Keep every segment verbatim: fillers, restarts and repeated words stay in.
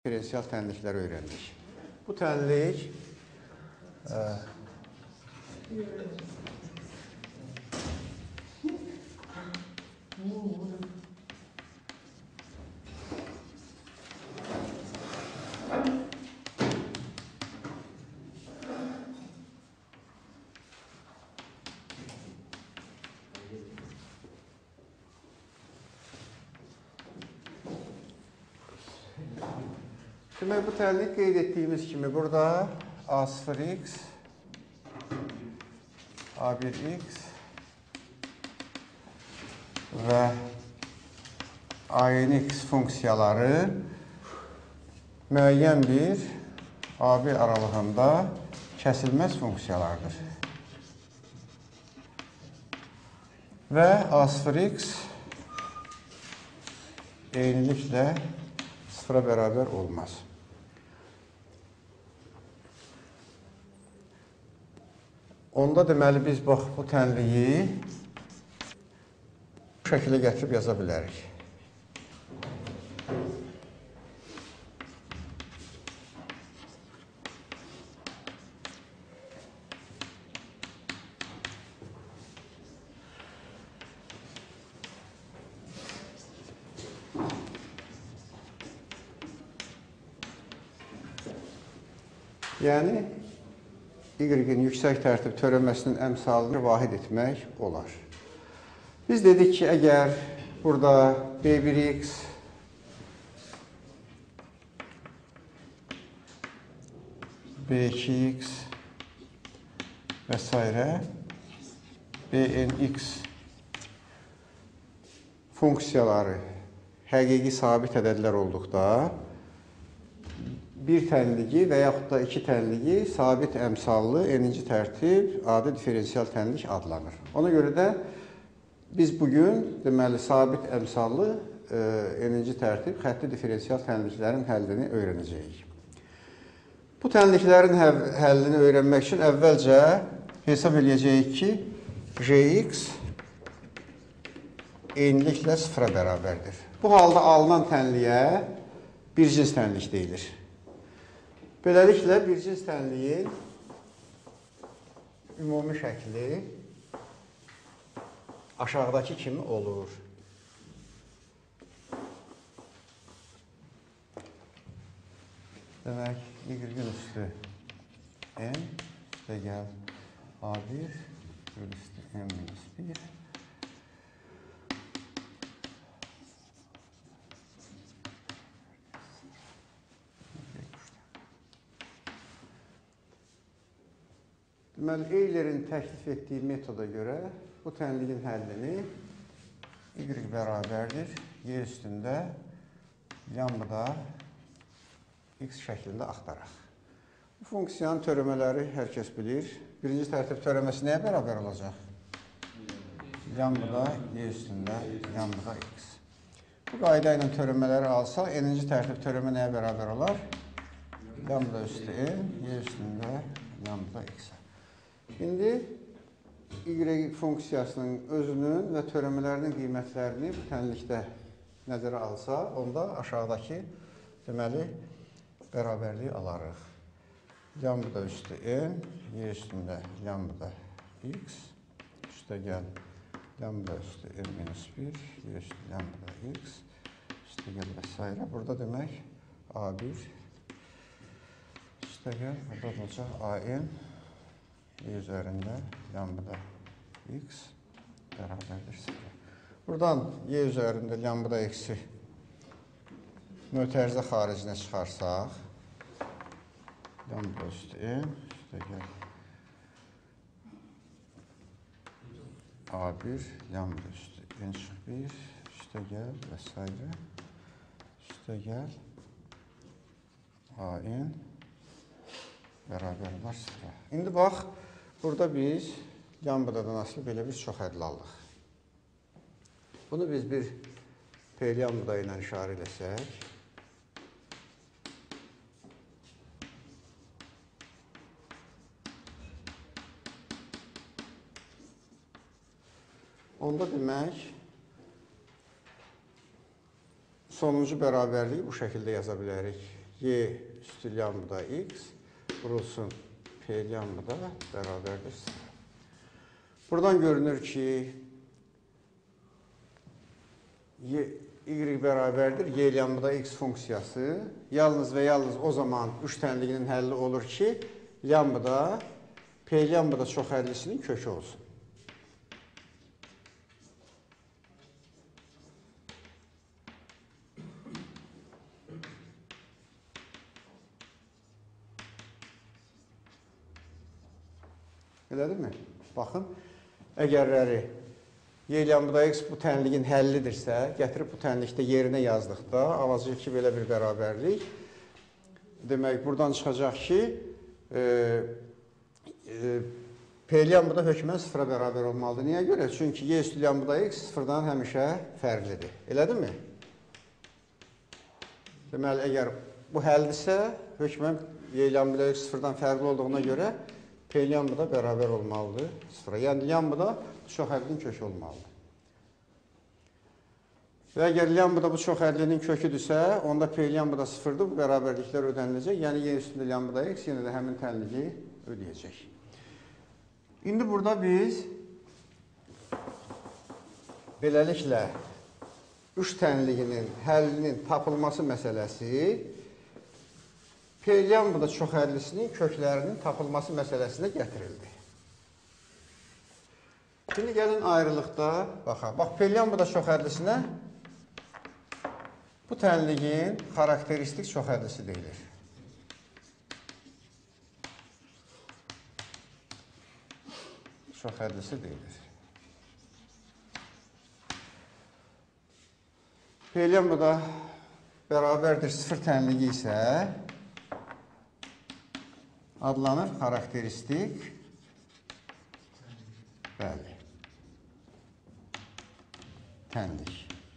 diferensial tənlikləri öyrəndik. Bu tənlik ə, demək, bu tənlik qeyd etdiyimiz kimi burada A sıfır x, A bir x və A n x funksiyaları müəyyən bir A B aralığında kəsilməz funksiyalardır. Və A sıfır x eyniliklə sıfıra bərabər olmaz. Onda deməli biz bax bu tənliyi bu şəkilə gətirib yaza bilərik. Yəni Y-in yüksək tərtib törəməsinin əmsalını vahid etmək olar. Biz dedik ki, əgər burada B bir x B iki x və s. B n x funksiyaları həqiqi sabit ədədlər olduqda bir tənliyi və yaxud da iki tənliyi sabit əmsallı n-ci tərtib adi diferensial tənlik adlanır. Ona görə də biz bugün deməli sabit əmsallı n-ci tərtib xətti diferensial tənliklərin həllini öyrənəcəyik. Bu tənliklərin həllini öyrənmək üçün əvvəlcə hesab edəcəyik ki, Jx eyniliklə sıfıra bərabərdir. Bu halda alınan tənliyə bir cins tənlik deyilir. Beləliklə, bir cins tənliyin ümumi şəkli aşağıdakı kimi olur. Demək, Y-in üstü n üstə gəl A bir üstü n minus bir. Deməli, Eulerin təklif etdiyi metoda görə bu tənliyin həllini Y bərabərdir, Y üstündə lambda x şəklində axtaraq. Bu funksiyanın törəmələri hər kəs bilir. Birinci tərtib törəməsi nəyə bərabər olacaq? Lambda Y üstündə lambda x. Bu qayda ilə törəmələri alsa, n-ci tərtib törəmə nəyə bərabər olar? Lambda üstü n, Y üstündə lambda x. İndi Y funksiyasının özünün və törəmələrinin qiymətlərini bu tənlikdə nəzərə alsa, onda aşağıdakı deməli bərabərliyi alarıq. Lambda üstü n, Y üstündə lambda x, üstə gəl lambda üstü n minus bir, Y üstü lambda x, üstə gəl və s. Burada demək A bir, üstə gəl, burada olacaq A n, Y üzərində lambda x bərabərdir sıfıra. Buradan Y üzərində lambda x-i mötərizə xaricinə çıxarsaq, lambda üstü n, üstə gəl A bir, lambda üstü n çıx bir, üstə gəl və s. Üstə gəl A n bərabər var sıfıra. İndi bax, burada biz lambdadan asılı belə bir çox hədli aldıq. Bunu biz bir P lambda ilə işarə eləsək, onda demək sonuncu bərabərliyi bu şəkildə yaza bilərik. y üstü lambda x vurulsun p lambda bərabərdir sıfıra. Buradan görünür ki, y, y bərabərdir y lambda x funksiyası. Yalnız və yalnız o zaman üç tənliğinin həlli olur ki, lambda p lambda çox həllisinin kökü olsun. Elədir mi? Baxın, əgərləri y lambda x bu tənliğin həllidirsə, gətirib bu tənlikdə yerinə yazdıqda alacaq ki, belə bir bərabərlik. Demək, buradan çıxacaq ki, e, e, p lambda hökmən sıfıra bərabər olmalıdır. Niyə görə? Çünki y üstü lambda x sıfırdan həmişə fərqlidir. Elədir mi? Deməli, əgər bu həldirsə, hökmən y lambda x sıfırdan fərqli olduğuna görə p lambda bərabər olmalıdır sıfıra. Yəni, lambda çox həllinin kökü olmalıdır. Və əgər lambda bu çox həllinin köküdürsə, onda p lambda sıfırdır, bu bərabərliklər ödəniləcək. Yəni, y üstündə lambda x yenə də həmin tənliyi ödəyəcək. İndi burada biz beləliklə üç tənliğinin həllinin tapılması məsələsi p lambda çox həllisinin köklərinin tapılması məsələsinə gətirildi. Şimdi gəlin ayrılıqda baxaq. Bax, p lambda çox həllisinə bu tənliğin xarakteristik çox həllisi deyilir. Çox həllisi deyilir. p lambda bərabərdir sıfır tənliği isə adlanır xarakteristik bəli, tənlik.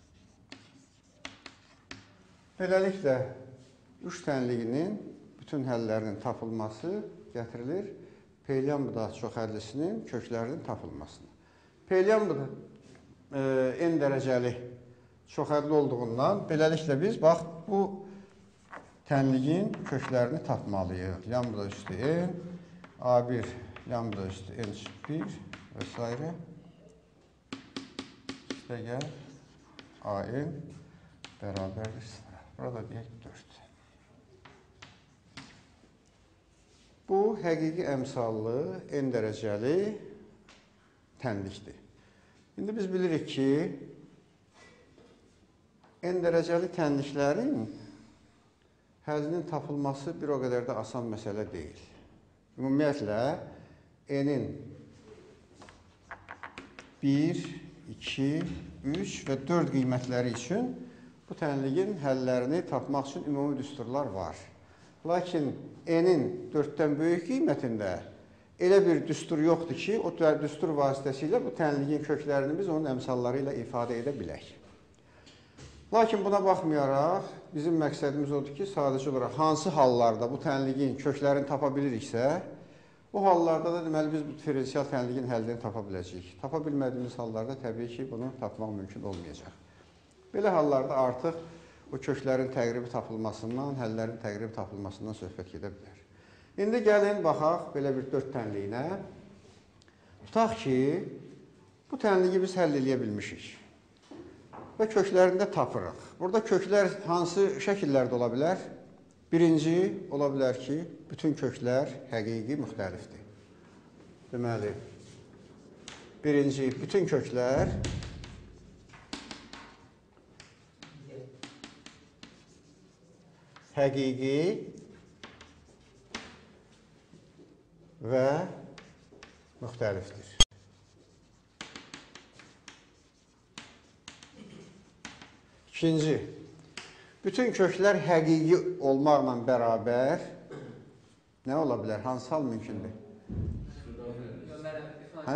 Beləliklə, üç tənliğinin bütün həllərinin tapılması gətirilir p lambda çox həllisinin köklərinin tapılmasına. P lambda e, n dərəcəli çox həlli olduğundan, beləliklə biz, bax, bu tənliğin köklərini tapmalıyıq. Lambda üstü n, a bir, lambda üstü n bir və s. İşte gəl, an bərabərdir sıfıra. Burada deyək dörd. Bu, həqiqi əmsallı, n dərəcəli tənlikdir. İndi biz bilirik ki, n dərəcəli tənliklərin həllinin tapılması bir o qədər də asan məsələ deyil. Ümumiyyətlə, n-in bir, iki, üç və dörd qiymətləri üçün bu tənliğin həllərini tapmaq üçün ümumi düsturlar var. Lakin n-in dörddən böyük qiymətində elə bir düstur yoxdur ki, o düstur vasitəsilə bu tənliğin köklərini biz onun əmsalları ilə ifadə edə bilək. Lakin buna baxmayaraq, bizim məqsədimiz odur ki, sadəcə olaraq hansı hallarda bu tənliğin köklərini tapa biliriksə, o hallarda da deməli biz bu diferensial tənliğin həllini tapa biləcəyik. Tapa bilmədiyimiz hallarda təbii ki, bunu tapmaq mümkün olmayacaq. Belə hallarda artıq o köklərin təqribi tapılmasından, həllərin təqribi tapılmasından söhbət gedə bilər. İndi gəlin, baxaq belə bir dörd tənliyinə. Tutaq ki, bu tənliyi biz həll eləyə bilmişik və köklərində tapırıq. Burada köklər hansı şəkillərdə ola bilər? Birinci, ola bilər ki, bütün köklər həqiqi müxtəlifdir. Deməli, birinci, bütün köklər həqiqi və müxtəlifdir. İkinci, bütün köklər həqiqi olmaqla bərabər nə ola bilər? Hansı hal mümkündür? Hə?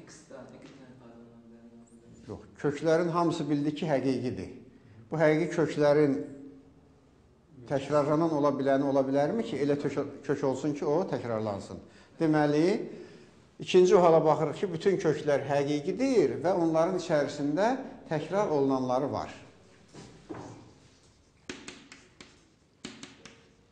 Yox, köklərin hamısı bildi ki, həqiqidir. Bu həqiqi köklərin təkrarlanan ola biləni ola bilərmi ki, elə kök olsun ki, o təkrarlansın. Deməli, ikinci hala baxırıq ki, bütün köklər həqiqidir və onların içərisində təkrar olunanları var.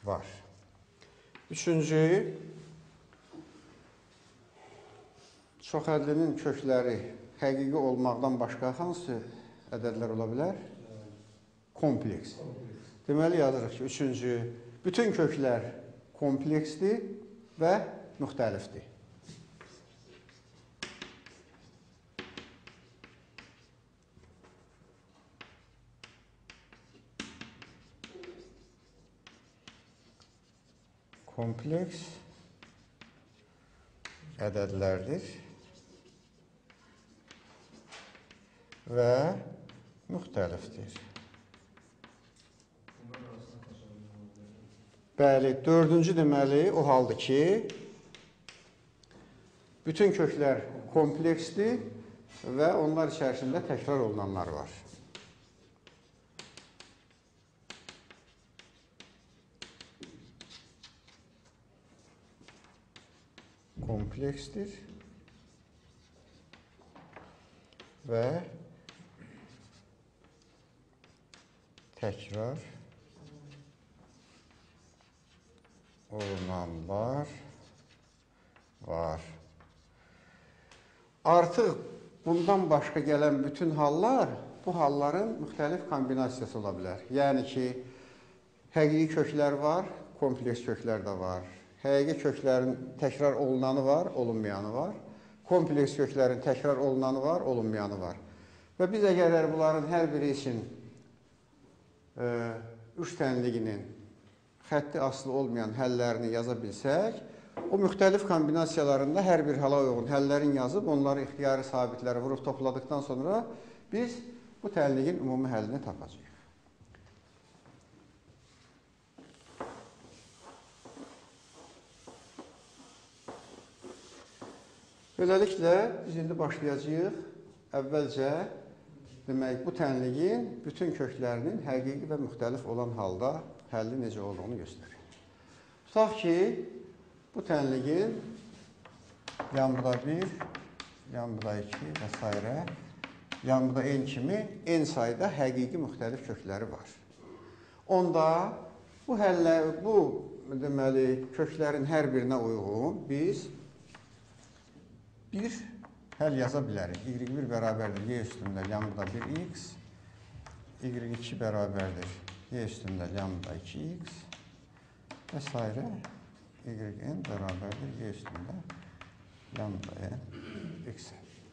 var. Üçüncü, çoxhədlinin kökləri həqiqi olmaqdan başqa hansı ədədlər ola bilər? Kompleks. Deməli yazırıq ki, üçüncü, bütün köklər kompleksdir və müxtəlifdir. Kompleks ədədlərdir və müxtəlifdir. Bəli, dördüncü deməli o haldır ki, bütün köklər kompleksdir və onlar içərisində təkrar olunanlar var. Kompleksdir və təkrar olunanlar var. Artıq bundan başqa gələn bütün hallar bu halların müxtəlif kombinasiyası ola bilər. Yəni ki, həqiqi köklər var, kompleks köklər də var. Həqiqi köklərin təkrar olunanı var, olunmayanı var. Kompleks köklərin təkrar olunanı var, olunmayanı var. Və biz əgər bunların hər biri üçün e, üç tənliğinin xətti aslı olmayan həllərini yaza bilsək, o müxtəlif kombinasiyalarında hər bir hala uyğun həllərin yazıb, onları ixtiyari sabitlərə vurub topladıqdan sonra biz bu tənliğin ümumi həllini tapacağıq. Beləliklə, biz indi başlayacağıq. Əvvəlcə, demək, bu tənliğin bütün köklərinin həqiqi və müxtəlif olan halda həlli necə olduğunu göstərir. Tutaq ki, bu tənliğin yanında bir, yanında iki və s. yanında n kimi n sayda həqiqi müxtəlif kökləri var. Onda bu, həllə, bu deməli, köklərin hər birinə uyğun biz bir həll yaza bilərik. y bir bərabərdir y üstündə lambda bir x, y iki bərabərdir y üstündə lambda iki x və s. yn bərabərdir y üstündə lambda n x.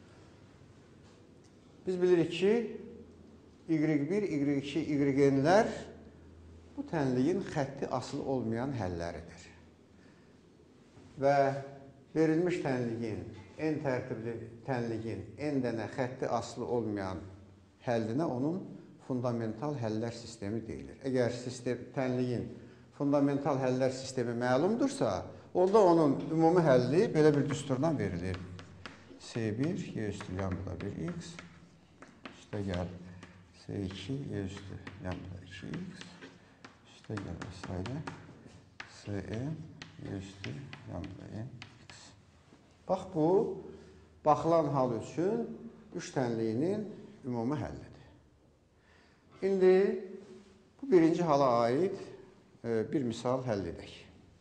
Biz bilirik ki, y bir, y iki, y'nlər bu tənliğin xətti asılı olmayan həlləridir. Və verilmiş tənliğin n tərtibli tənliğin n dənə xətti aslı olmayan həllinə onun fundamental həllər sistemi deyilir. Əgər sistem, tənliğin fundamental həllər sistemi məlumdursa, onda onun ümumi həlli belə bir düsturdan verilir. S bir, y üstü lambda bir x, üstə gəl S iki, y üstü lambda iki x, üstə gəl və s. Sn, y üstü lambda n. Bax, bu, baxılan hal üçün üç tənliğinin ümumi həllidir. İndi bu birinci hala aid e, bir misal həll edək.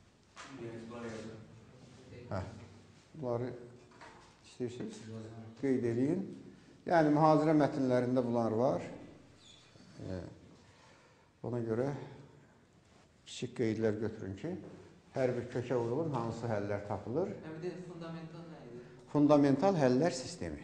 Hə, bunları istəyirsiniz, qeyd edin. Yəni, mühazirə mətnlərində bunlar var. E, ona görə kiçik qeydlər götürün ki, hər bir kökə uyğun hansı həllər tapılır? Fundamental nə idi? Fundamental həllər sistemi.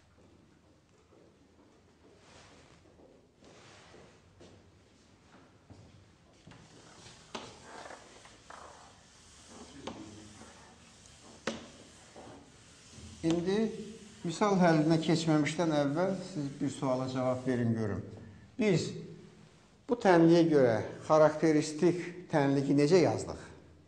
İndi misal həllinə keçməmişdən əvvəl siz bir suala cavab verin görün. Biz bu tənliyə görə xarakteristik tənliyi necə yazdıq?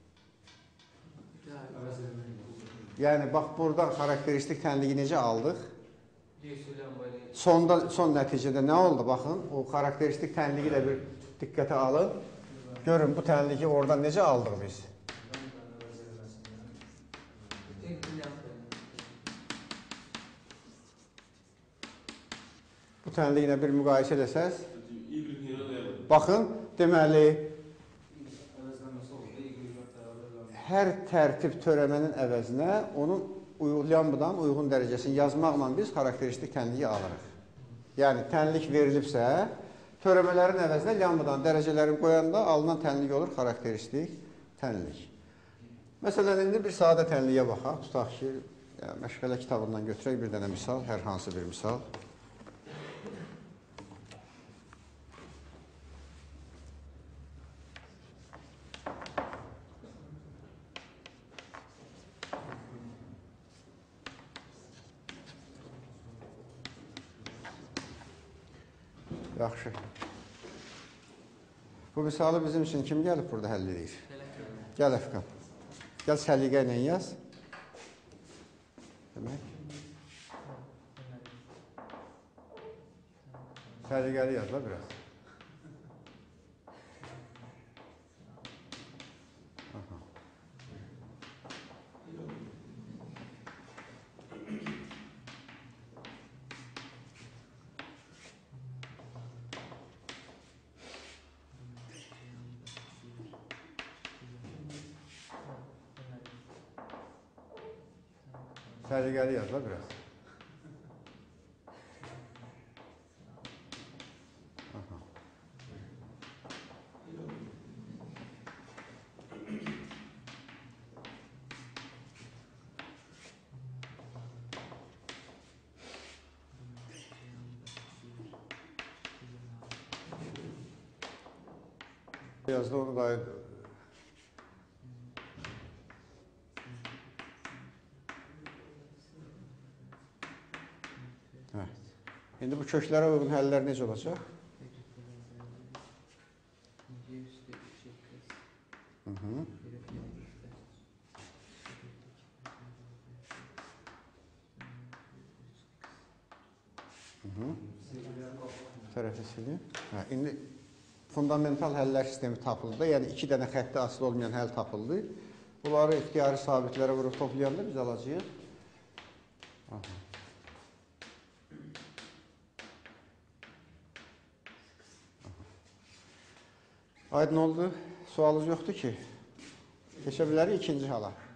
Yəni, bax, buradan xarakteristik tənliyi necə aldıq? Sonda, son nəticədə nə oldu? Baxın, o xarakteristik tənliyi də bir diqqətə alın. Görün, bu tənliyi oradan necə aldıq biz? Bu tənliyi ilə bir müqayisə edəsəz. Baxın, deməli, hər tərtib törəmənin əvəzinə onun lambdadan uyğun dərəcəsini yazmaqla biz xarakteristik tənliyi alırıq. Yəni, tənlik verilibsə, törəmələrin əvəzinə lambdadan dərəcələrini qoyanda alınan tənlik olur xarakteristik tənlik. Məsələn, indi bir sadə tənliyə baxaq. Tutaq ki, yəni, məşğələ kitabından götürək bir dənə misal, hər hansı bir misal. Yaxşı. Bu misalı bizim üçün kim gəlib burada həll edir? Gəl Əfqan. Gəl səliqə ilə yaz. Demək. Səliqəli yaz da biraz. Aha. Səliqəli yaz da biraz. Aha. Yazda onu da İndi bu köklərə uyğun həllər necə olacaq? Hı -hı. Hı -hı. Tərəfi silin. Hə, indi fundamental həllər sistemi tapıldı. Yəni iki dənə xətti asılı olmayan həll tapıldı. Bunları ixtiyari sabitlərə vurub toplayanda biz alacağıq. Aha. Aydın oldu. Sualınız yoxdur ki. Keçə bilərik ikinci hala.